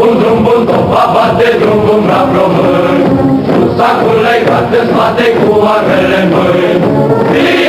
drum bun, topa bate drum bun la plomân. Cu sacul legat în spate, cu armele în mâini.